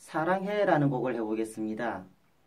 사랑해라는 곡을 해보겠습니다.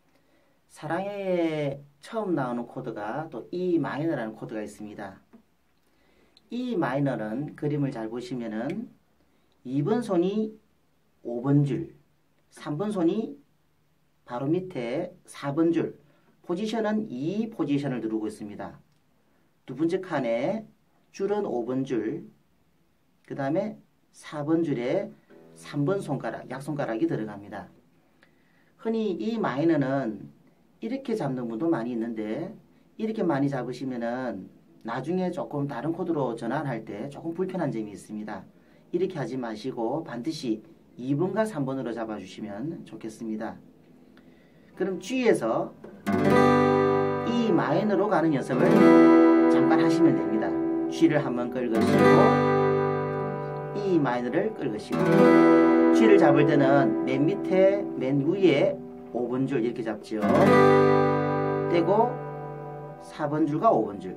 사랑해에 처음 나오는 코드가 또 E 마이너라는 코드가 있습니다. E 마이너는 그림을 잘 보시면은 2번 손이 5번 줄, 3번 손이 바로 밑에 4번 줄, 포지션은 E 포지션을 누르고 있습니다. 두 번째 칸에 줄은 5번 줄, 그 다음에 4번 줄에 3번 손가락, 약손가락이 들어갑니다. 흔히 E 마이너는 이렇게 잡는 분도 많이 있는데 이렇게 많이 잡으시면은 나중에 조금 다른 코드로 전환할 때 조금 불편한 점이 있습니다. 이렇게 하지 마시고 반드시 2번과 3번으로 잡아주시면 좋겠습니다. 그럼 G에서 E 마이너로 가는 연습을 잠깐 하시면 됩니다. G를 한번 끌으시고 E 마이너를 끌으시고 G를 잡을 때는 맨 밑에 맨 위에 5번 줄 이렇게 잡죠. 떼고 4번 줄과 5번 줄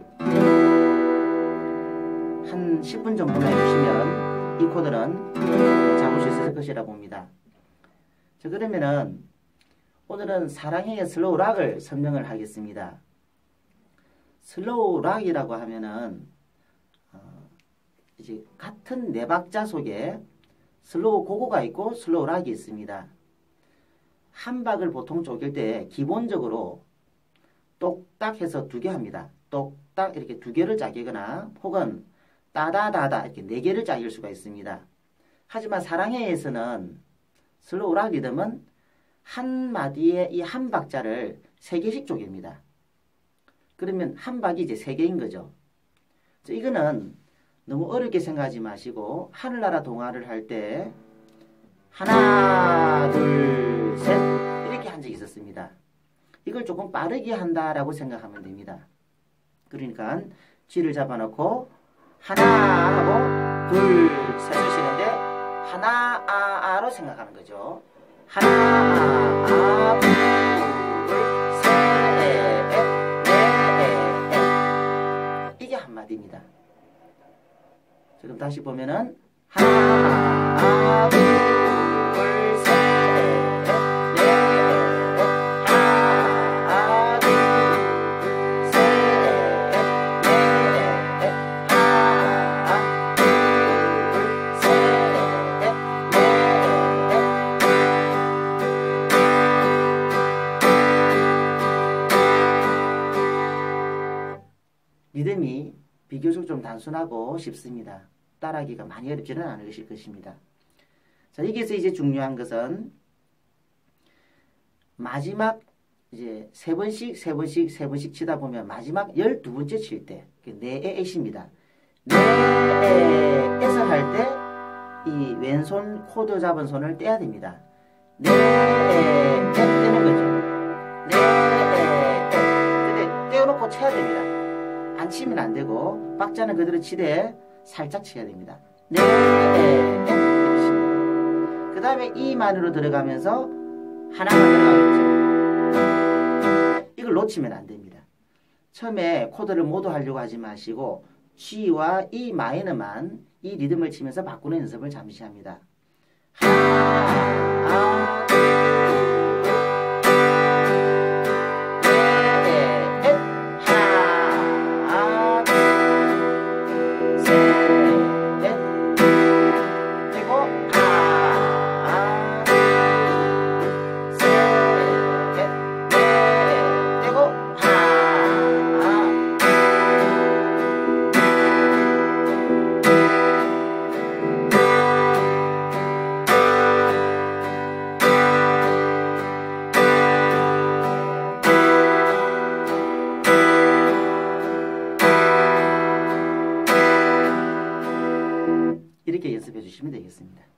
한 10분 정도만 해주시면 이 코드는 잡을 수 있을 것이라 봅니다. 자, 그러면은 오늘은 사랑해의 슬로우 락을 설명을 하겠습니다. 슬로우 락이라고 하면은 이제 같은 네 박자 속에 슬로우 고고가 있고 슬로우 락이 있습니다. 한 박을 보통 쪼갤 때 기본적으로 똑딱 해서 2개 합니다. 똑딱 이렇게 2개를 짜기거나 혹은 따다다다 이렇게 4개를 짜길 수가 있습니다. 하지만 사랑해에서는 슬로우 락 리듬은 한 마디에 이 한 박자를 3개씩 쪼갭니다. 그러면 한 박이 이제 3개인 거죠. 이거는 너무 어렵게 생각하지 마시고 하늘나라 동화를 할 때 하나 둘 셋 이렇게 한 적이 있었습니다. 이걸 조금 빠르게 한다라고 생각하면 됩니다. 그러니까 G를 잡아놓고 하나 하고 둘 셋을 쉬는데 하나 아로 생각하는 거죠. 하나 둘 셋 넷 이게 한마디입니다. 지금 다시 보면은 하나 둘 셋 넷 하나 둘 셋 넷 하나 둘 셋 넷 리듬이 비교적 좀 단순하고 쉽습니다. 따라하기가 많이 어렵지는 않으실 것입니다. 자, 여기서 이제 중요한 것은 마지막 이제 3번씩 치다 보면 마지막 12번째 칠 때, 네의 S입니다. 네에서 할 때 이 왼손 코드 잡은 손을 떼야 됩니다. 네에 떼는 거죠. 네에 근데 떼어놓고 쳐야 됩니다. 안 치면 안 되고 박자는 그대로 치되 살짝 쳐야 됩니다. 네, 그 다음에 E만으로 들어가면서 하나만 들어가겠죠. 이걸 놓치면 안 됩니다. 처음에 코드를 모두 하려고 하지 마시고 G와 E 마이너만 이 리듬을 치면서 바꾸는 연습을 잠시 합니다. 하나, 이렇게 연습해 주시면 되겠습니다.